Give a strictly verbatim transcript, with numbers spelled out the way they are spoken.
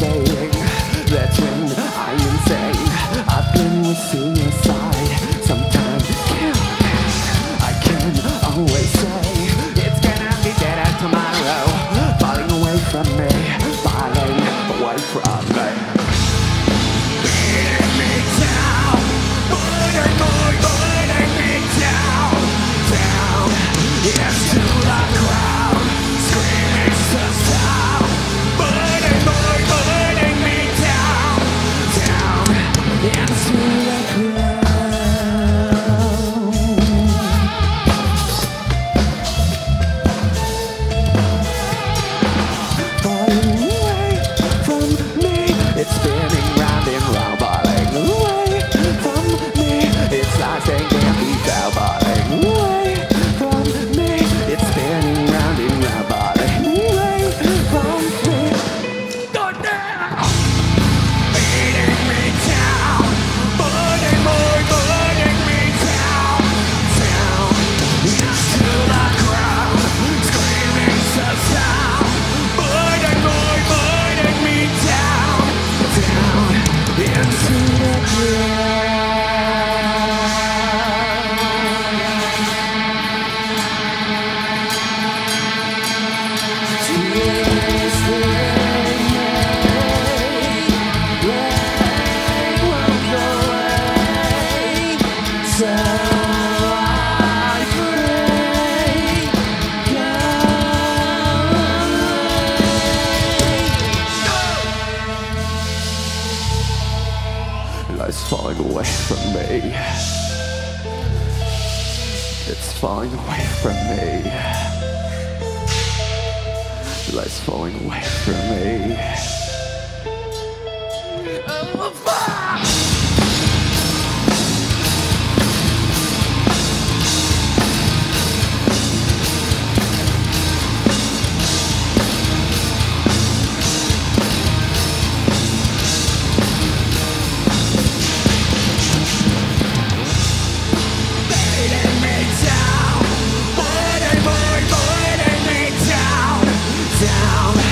saying that's when I'm insane. I've been with your side. Sometimes I can always say it's gonna be better tomorrow. Falling away from me, falling away from me. Beating me down, putting me, putting me down, down into the ground, screaming so loud. Putting me, putting me down, down into the ground. Falling away from me, it's spinning round and round. Falling away from me, it's like they can't be found. Falling away from me, it's spinning round and round. Falling away from me. Go down! Beating me down, putting me, putting me down, down into the ground, screaming so loud. Putting me, putting me down, down into the ground. Tears they may walk away, so I pray, go away. Life's falling away from me. It's falling away from me. Life's falling away from me. Oh, fuck! Beating me down, putting me, putting me down, down